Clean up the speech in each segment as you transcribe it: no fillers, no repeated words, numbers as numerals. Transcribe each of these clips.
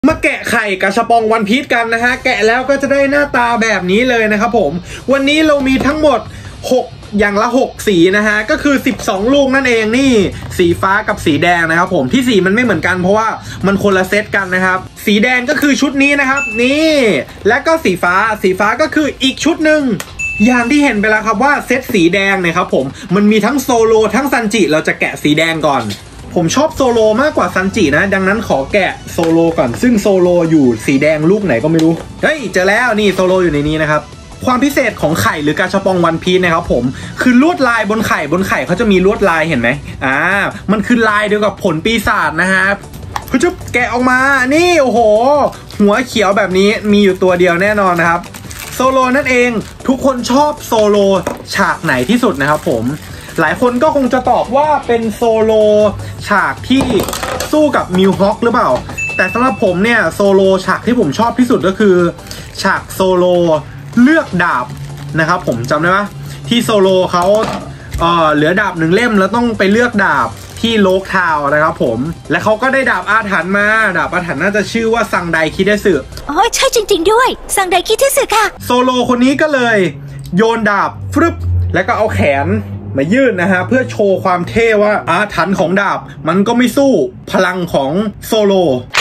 มาแกะไข่กระชับปองวันพีชกันนะฮะแกะแล้วก็จะได้หน้าตาแบบนี้เลยนะครับผมวันนี้เรามีทั้งหมด6อย่างละ6สีนะฮะก็คือ12ลูกนั่นเองนี่สีฟ้ากับสีแดงนะครับผมที่สีมันไม่เหมือนกันเพราะว่ามันคนละเซตกันนะครับสีแดงก็คือชุดนี้นะครับนี่และก็สีฟ้าก็คืออีกชุดหนึ่งอย่างที่เห็นไปแล้วครับว่าเซตสีแดงเนี่ยครับผมมันมีทั้งโซโลทั้งซันจิเราจะแกะสีแดงก่อนผมชอบโซโลมากกว่าซันจินะดังนั้นขอแกะโซโลก่อนซึ่งโซโลอยู่สีแดงลูกไหนก็ไม่รู้เฮ้ยเจอแล้วนี่โซโลอยู่ในนี้นะครับความพิเศษของไข่หรือกาชาปองวันพีชนะครับผมคือลวดลายบนไข่เขาจะมีลวดลายเห็นไหมมันคือลายเดียวกับผลปีศาจนะฮะคือจะแกะออกมานี่โอ้โหหัวเขียวแบบนี้มีอยู่ตัวเดียวแน่นอนนะครับโซโลนั่นเองทุกคนชอบโซโลฉากไหนที่สุดนะครับผมหลายคนก็คงจะตอบว่าเป็นโซโลฉากที่สู้กับมิวฮอคหรือเปล่าแต่สำหรับผมเนี่ยโซโลฉากที่ผมชอบที่สุดก็คือฉากโซโลเลือกดาบนะครับผมจำได้ไหมที่โซโลเขาเหลือดาบ1เล่มแล้วต้องไปเลือกดาบที่โลกทาวนะครับผมและเขาก็ได้ดาบอาถรรพ์มาดาบอาถรรพ์น่าจะชื่อว่าซังไดคิเดสึอ๋อใช่จริงๆด้วยซังไดคิเดสึค่ะโซโลคนนี้ก็เลยโยนดาบฟึบแล้วก็เอาแขนมายื่นนะฮะเพื่อโชว์ความเท่ว่าอาถรรพ์ของดาบมันก็ไม่สู้พลังของโซโล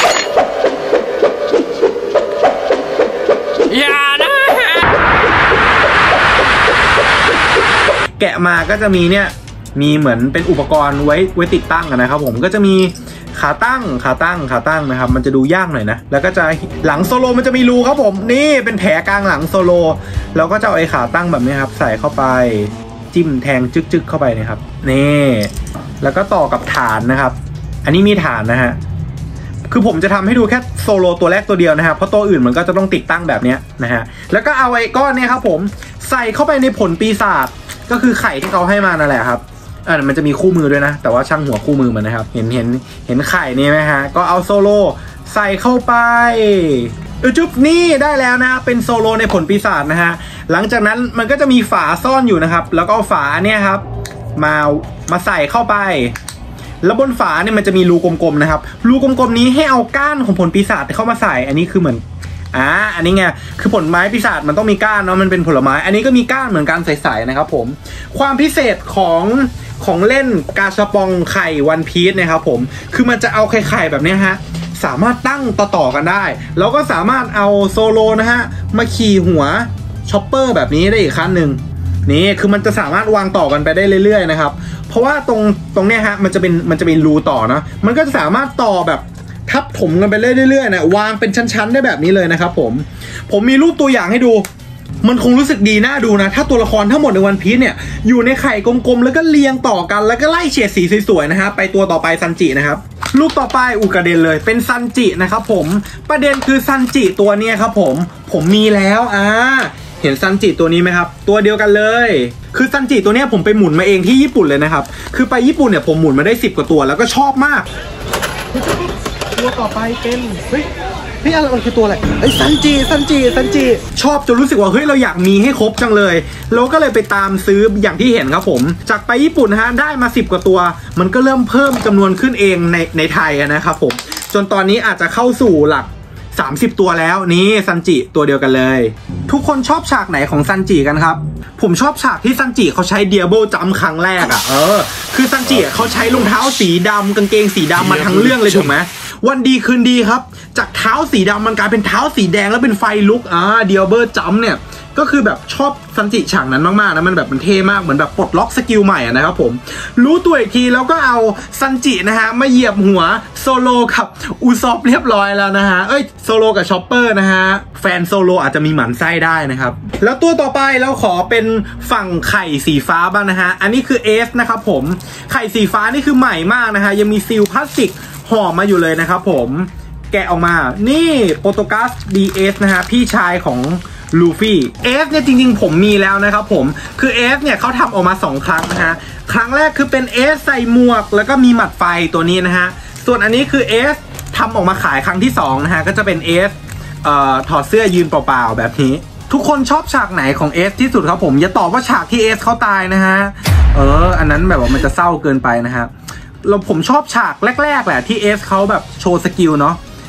อย่านะแกะมาก็จะมีเนี่ยมีเหมือนเป็นอุปกรณ์ไว้ติดตั้งนะครับผมก็จะมีขาตั้งนะครับมันจะดูยากหน่อยนะแล้วก็จะหลังโซโลมันจะมีรูครับผมนี่เป็นแผลกลางหลังโซโลแล้วก็จะเอาไอ้ขาตั้งแบบนี้ครับใส่เข้าไปจิ้มแทงจึ๊กเข้าไปนะครับนี่แล้วก็ต่อกับฐานนะครับอันนี้มีฐานนะฮะคือผมจะทำให้ดูแค่โซโลตัวแรกตัวเดียวนะครับเพราะตัวอื่นมันก็จะต้องติดตั้งแบบนี้นะฮะแล้วก็เอาไอ้ก้อนนี้ครับผมใส่เข้าไปในผลปีศาจก็คือไข่ที่เขาให้มานั่นแหละครับมันจะมีคู่มือด้วยนะแต่ว่าช่างหัวคู่มือมันนะครับเห็นไข่นี่ไหมฮะก็เอาโซโลใส่เข้าไปจุ๊บนี่ได้แล้วนะเป็นโซโลในผลปีศาจนะฮะหลังจากนั้นมันก็จะมีฝาซ่อนอยู่นะครับแล้วก็ฝาเนี่ยครับมาใส่เข้าไปแล้วบนฝาเนี่ยมันจะมีรูกลมๆนะครับรูกลมๆนี้ให้เอาก้านของผลปีศาจเข้ามาใส่อันนี้คือเหมือนอันนี้ไงคือผลไม้ปีศาจมันต้องมีก้านเนาะมันเป็นผลไม้อันนี้ก็มีก้านเหมือนกันใสๆนะครับผมความพิเศษของเล่นกาชาปองไข่วันพีชนะครับผมคือมันจะเอาไข่แบบนี้ฮะสามารถตั้งต่อกันได้แล้วก็สามารถเอาโซโลนะฮะมาขี่หัวช็อปเปอร์แบบนี้ได้อีกขั้นหนึ่งนี่คือมันจะสามารถวางต่อกันไปได้เรื่อยๆนะครับเพราะว่าตรงเนี้ยฮะมันจะเป็นรูต่อนะมันก็จะสามารถต่อแบบทับถมกันไปเรื่อยๆนะวางเป็นชั้นๆได้แบบนี้เลยนะครับผมมีรูปตัวอย่างให้ดูมันคงรู้สึกดีน่าดูนะถ้าตัวละครทั้งหมดในวันพีชเนี่ยอยู่ในไข่กลมๆแล้วก็เรียงต่อกันแล้วก็ไล่เฉดสีสวยๆนะฮะไปตัวต่อไปซันจินะครับรูปต่อไปกระเด็นเลยเป็นซันจินะครับผมประเด็นคือซันจิตัวนี้ครับผมมีแล้วเห็นซันจิตัวนี้ไหมครับตัวเดียวกันเลยคือซันจิตัวนี้ผมไปหมุนมาเองที่ญี่ปุ่นเลยนะครับคือไปญี่ปุ่นเนี่ยผมหมุนมาได้10 กว่าตัวแล้วก็ชอบมากตัวต่อไปเป็นพี่อะไรมันคือตัวอะไรซันจิชอบจนรู้สึกว่าเฮ้ยเราอยากมีให้ครบจังเลยเราก็เลยไปตามซื้ออย่างที่เห็นครับผมจากไปญี่ปุ่นนะฮะได้มา10 กว่าตัวมันก็เริ่มเพิ่มจำนวนขึ้นเองในไทยนะครับผมจนตอนนี้อาจจะเข้าสู่หลัก30 ตัวแล้วนี่ซันจิตัวเดียวกันเลยทุกคนชอบฉากไหนของซันจิกันครับผมชอบฉากที่ซันจิเขาใช้เดียโบจัมครั้งแรกคือซันจิเขาใช้รองเท้าสีดำกางเกงสีดำมาทั้งเรื่องเลยถูกไหมวันดีคืนดีครับจากเท้าสีดำมันกลายเป็นเท้าสีแดงแล้วเป็นไฟลุกเดียโบจัมเนี่ยก็คือแบบชอบซันจิฉากนั้นมากๆนะมันแบบมันเท่มากเหมือนแบบปลดล็อกสกิลใหม่นะครับผมรู้ตัวอีกทีแล้วก็เอาซันจินะฮะมาเหยียบหัวโซโลกับอุซอฟเรียบร้อยแล้วนะฮะโซโลกับชอปเปอร์นะฮะแฟนโซโลอาจจะมีหมันไส้ได้นะครับแล้วตัวต่อไปเราขอเป็นฝั่งไข่สีฟ้าบ้างนะฮะอันนี้คือเอสนะครับผมไข่สีฟ้านี่คือใหม่มากนะฮะยังมีซีลพลาสติกห่อมาอยู่เลยนะครับผมแกะออกมานี่โปรโตกัส DS นะฮะพี่ชายของลูฟี่เอฟเนี่ยจริงๆผมมีแล้วนะครับผมคือเอฟเนี่ยเขาทำออกมา2 ครั้งนะฮะครั้งแรกคือเป็นเอฟใส่หมวกแล้วก็มีหมัดไฟตัวนี้นะฮะส่วนอันนี้คือเอฟทำออกมาขายครั้งที่2นะฮะก็จะเป็นเอฟถอดเสื้อยืนเปล่าๆแบบนี้ทุกคนชอบฉากไหนของเอฟที่สุดครับผมอย่าตอบว่าฉากที่เอฟเขาตายนะฮะอันนั้นแบบว่ามันจะเศร้าเกินไปนะฮะผมชอบฉากแรกๆแหละที่เอฟเขาแบบโชว์สกิลเนาะ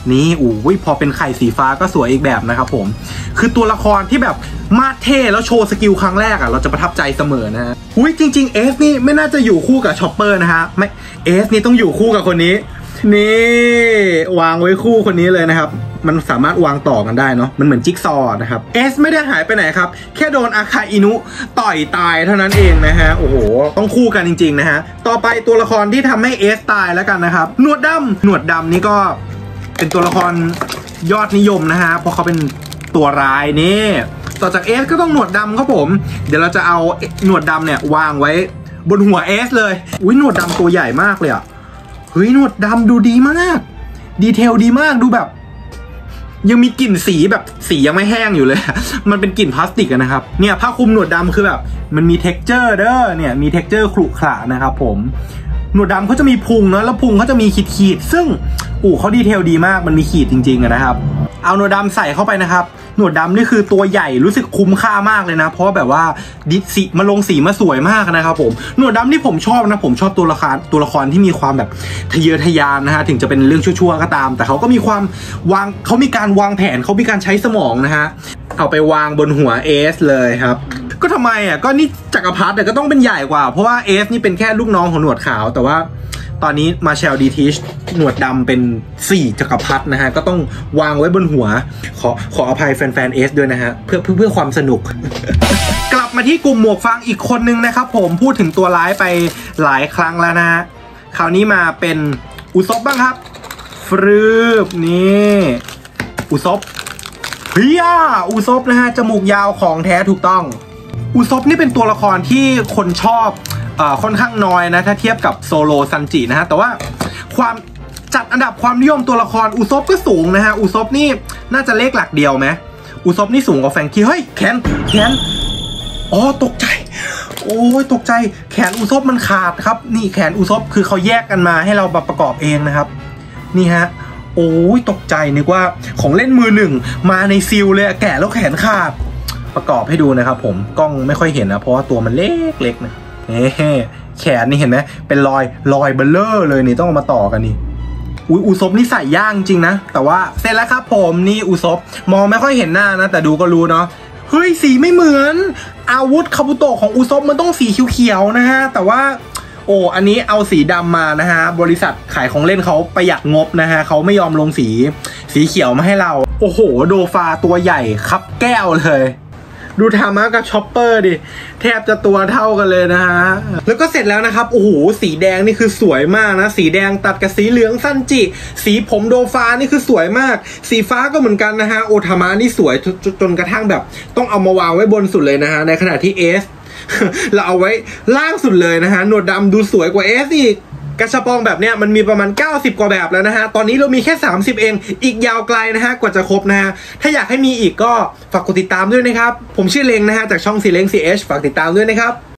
นี่อู้ยพอเป็นไข่สีฟ้าก็สวยอีกแบบนะครับผมคือตัวละครที่แบบมาเท่แล้วโชว์สกิลครั้งแรกเราจะประทับใจเสมอนะฮะอุ้ยจริงๆเอสนี่ไม่น่าจะอยู่คู่กับชอปเปอร์นะฮะไม่เอสนี่ต้องอยู่คู่กับคนนี้นี่วางไว้คู่คนนี้เลยนะครับมันสามารถวางต่อกันได้เนาะมันเหมือนจิ๊กซอว์นะครับเอสไม่ได้หายไปไหนครับแค่โดนอาคาอินุต่อยตายเท่านั้นเองนะฮะโอ้โหต้องคู่กันจริงๆนะฮะต่อไปตัวละครที่ทำให้เอสตายแล้วกันนะครับหนวดดำนี่ก็เป็นตัวละครยอดนิยมนะฮะเพราะเขาเป็นตัวร้ายนี่ต่อจากเอสก็ต้องหนวดดำครับผมเดี๋ยวเราจะเอาหนวดดำเนี่ยวางไว้บนหัวเอสเลยอุ้ยหนวดดำตัวใหญ่มากเลยอะเฮ้ยหนวดดำดูดีมากดีเทลดีมากดูแบบยังมีกลิ่นสีแบบสียังไม่แห้งอยู่เลยมันเป็นกลิ่นพลาสติกนะครับเนี่ยผ้าคลุมหนวดดำคือแบบมันมี texture เด้อเนี่ยมี texture ขรุขระนะครับผมหนวดดำเขาจะมีพุงนะแล้วพุงเขาจะมีขีดซึ่งเขาดีเทลดีมากมันมีขีดจริงๆนะครับเอาหนวดดำใส่เข้าไปนะครับหนวดดำนี่คือตัวใหญ่รู้สึกคุ้มค่ามากเลยนะเพราะแบบว่าดิสีมาลงสีมาสวยมากนะครับผมหนวดดำที่ผมชอบนะผมชอบตัวละครที่มีความแบบทะเยอทะยานนะฮะถึงจะเป็นเรื่องชั่วๆก็ตามแต่เขาก็มีความเขามีการวางแผนเขามีการใช้สมองนะฮะเอาไปวางบนหัวเอสเลยครับก็ทำไมก็นี่จักรพรรดิแต่ก็ต้องเป็นใหญ่กว่าเพราะว่าเอสนี่เป็นแค่ลูกน้องของหนวดขาวแต่ว่าตอนนี้มาเชลดีทิชหนวดดำเป็น4จักรพรรดินะฮะก็ต้องวางไว้บนหัวขออภัยแฟนๆเอสด้วยนะฮะเพื่อความสนุก กลับมาที่กลุ่มหมวกฟางอีกคนนึงนะครับผมพูดถึงตัวร้ายไปหลายครั้งแล้วนะฮะคราวนี้มาเป็นอุซบบ้างครับฟรึบนี่อุซบเฮียอุซบนะฮะจมูกยาวของแท้ถูกต้องอุซบนี่เป็นตัวละครที่คนชอบค่อนข้างน้อยนะถ้าเทียบกับโซโลซันจินะฮะแต่ว่าความจัดอันดับความนิยมตัวละครอุซบก็สูงนะฮะอุซบนี่น่าจะเลขหลักเดียวไหมอุซบนี่สูงกว่าแฟรงกี้เฮ้ยแขนอ๋อตกใจโอ้ยตกใจแขนอุซบมันขาดครับนี่แขนอุซบคือเขาแยกกันมาให้เราประกอบเองนะครับนี่ฮะโอ้ยตกใจนึกว่าของเล่นมือหนึ่งมาในซิลเลยแกะแล้วแขนขาดประกอบให้ดูนะครับผมกล้องไม่ค่อยเห็นนะเพราะว่าตัวมันเล็กนะแขนนี่เห็นไหมเป็นรอยเบลเลอร์เลยนี่ต้องเอามาต่อกันนี่อุซบนี่ใส่ย่างจริงนะแต่ว่าเสร็จแล้วครับผมนี่อุซบมองไม่ค่อยเห็นหน้านะแต่ดูก็รู้เนาะเฮ้ยสีไม่เหมือนอาวุธคาบุโตะของอุซบมันต้องสีเขียวๆนะฮะแต่ว่าอันนี้เอาสีดำมานะฮะบริษัทขายของเล่นเขาประหยัดงบนะฮะเขาไม่ยอมลงสีเขียวมาให้เราโอ้โหโดฟาตัวใหญ่ครับแก้วเลยดูทามะกับชอปเปอร์ดิแทบจะตัวเท่ากันเลยนะฮะแล้วก็เสร็จแล้วนะครับโอ้โหสีแดงนี่คือสวยมากนะสีแดงตัดกับสีเหลืองซันจิสีผมโดฟานี่คือสวยมากสีฟ้าก็เหมือนกันนะฮะโอทามะนี่สวยจนกระทั่งแบบต้องเอามาวางไว้บนสุดเลยนะฮะในขณะที่เอสเราเอาไว้ล่างสุดเลยนะฮะหนวดดำดูสวยกว่าเอสอีกกระชับปองแบบเนี้ยมันมีประมาณ90กว่าแบบแล้วนะฮะตอนนี้เรามีแค่30เองอีกยาวไกลนะฮะกว่าจะครบนะฮะถ้าอยากให้มีอีกก็ฝากกดติดตามด้วยนะครับผมชื่อเล้งนะฮะจากช่องซีเล้ง CH ฝากติดตามด้วยนะครับ